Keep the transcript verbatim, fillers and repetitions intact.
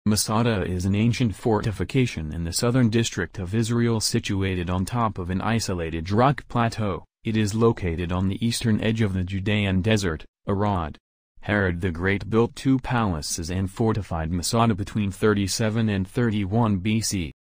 Masada is an ancient fortification in the southern district of Israel situated on top of an isolated rock plateau. It is located on the eastern edge of the Judean desert, Arad. Herod the Great built two palaces and fortified Masada between thirty-seven and thirty-one B C.